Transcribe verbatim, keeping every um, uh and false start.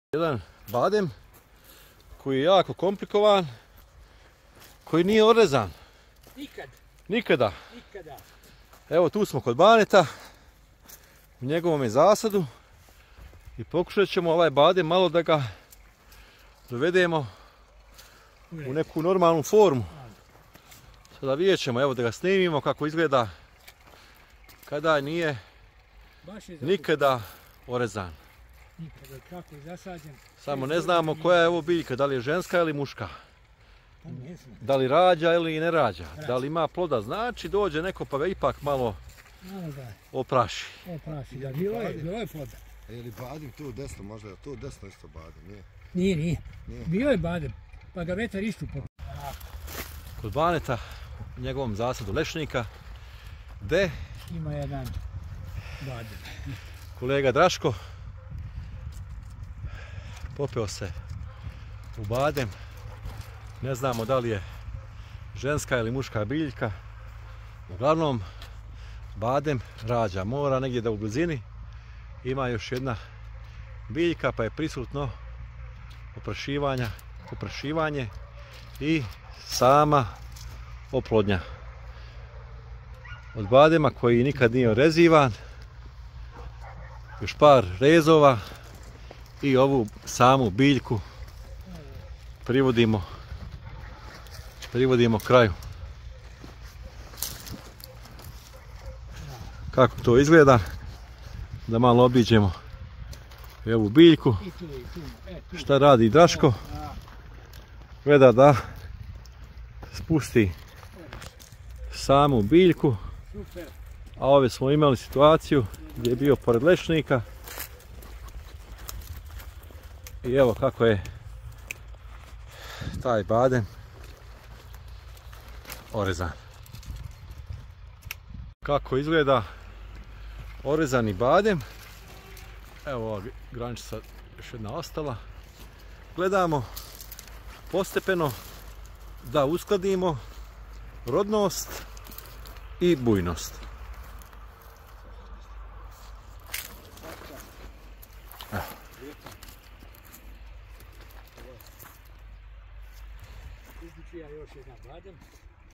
Jedan badem koji je jako komplikovan, koji nije orezan. Nikad. Nikada. Nikada. Evo tu smo kod Baneta, u njegovom je zasadu i pokušat ćemo ovaj badem malo da ga dovedemo u neku normalnu formu. Sada vidjet ćemo, evo da ga snimimo kako izgleda kada nije nikada orezan. Nikada, kako je zasađen. Samo ne znamo koja je ovo biljka, da li je ženska ili muška. Pa ne znam. Da li rađa ili ne rađa, Rađa. da li ima ploda, znači dođe neko pa ga ipak malo Malo da opraši. opraši. Da, bilo je, bilo je ploda. A je li badem tu desno, možda je tu desno isto badem, nije? Nije, nije. Nije. Bio je badem, pa ga vetar iščupao. Kod Baneta, u njegovom zasadu lešnika, gde Ima jedan badem. kolega Draško popeo se u badem. Ne znamo da li je ženska ili muška biljka. Uglavnom, badem rađa. Mora negdje da u blizini ima još jedna biljka, pa je prisutno oprašivanja, oprašivanje i sama oplodnja. Od badema koji nikad nije orezivan, još par rezova i ovu samu biljku privodimo privodimo kraju. Kako to izgleda, da malo obiđemo ovu biljku. I tu, i tu. E, tu. Šta radi Draško? A, Gleda da spusti samu biljku, super. a ove smo imali situaciju gdje je bio pored lešnika i evo kako je taj badem orezan. Kako izgleda orezani badem. Evo ova grančica još jedna ostala. Gledamo postepeno da uskladimo rodnost i bujnost. Evo. Izvuči ja još jedan badem.